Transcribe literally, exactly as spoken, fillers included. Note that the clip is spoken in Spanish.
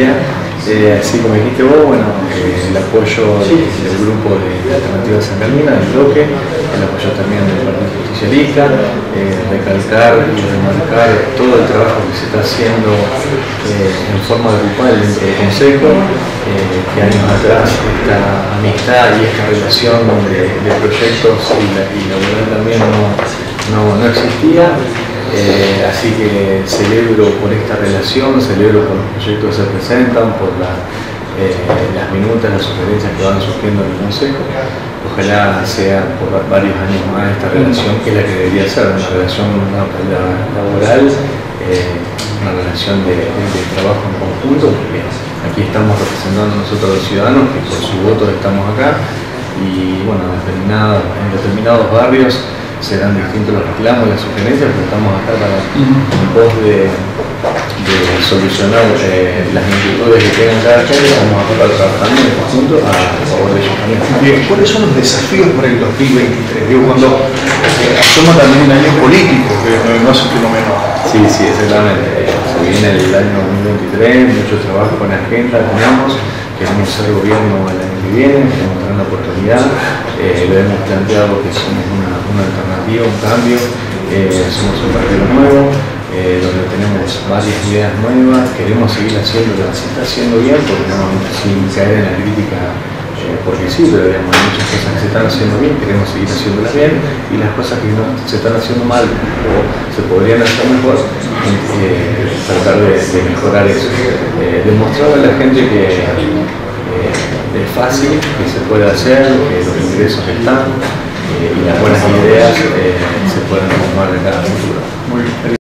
Bien, eh, así como dijiste vos, bueno, eh, el apoyo del, del grupo de Alternativa San Carmina, del bloque, el apoyo también del Partido Justicialista, eh, recalcar y remarcar todo el trabajo que se está haciendo eh, en forma grupal dentro del Consejo, eh, que años atrás esta amistad y esta relación de, de proyectos y, la, y laboral también no, no, no existía. Eh, así que celebro por esta relación, celebro por los proyectos que se presentan, por la, eh, las minutas, las sugerencias que van surgiendo en el Consejo. Ojalá sea por varios años más esta relación, que es la que debería ser, una relación una, la, laboral, eh, una relación de, de, de trabajo en conjunto, porque aquí estamos representando nosotros los ciudadanos, que por su voto estamos acá, y bueno, en determinados, en determinados barrios serán distintos los reclamos, las sugerencias, pero estamos acá para, en pos de, de solucionar eh, las inquietudes que tengan cada gente. Vamos acá para trabajando en conjunto a favor de ellos también. Bien, ¿cuáles son los desafíos para el dos mil veintitrés? Digo, cuando eh, asoma también un año político, que no, no es un fenómeno. Sí, sí, exactamente. Se viene el año dos mil veintitrés, mucho trabajo en la agenda tenemos. Queremos ser gobierno el año que viene, queremos tener una oportunidad, eh, lo hemos planteado que somos una, una alternativa, un cambio, eh, somos un partido nuevo, eh, donde tenemos varias ideas nuevas, queremos seguir haciendo lo que se está haciendo bien, porque no, sin caer en la crítica, eh, porque sí, pero digamos, hay muchas cosas que se están haciendo bien, queremos seguir haciéndolas bien, y las cosas que no se están haciendo mal o se podrían hacer mejor, eh, tratar de, de mejorar eso, eh, demostrarle a la gente que es fácil, que se puede hacer, que los ingresos están eh, y las buenas ideas eh, se pueden tomar de cada futuro. Muy bien.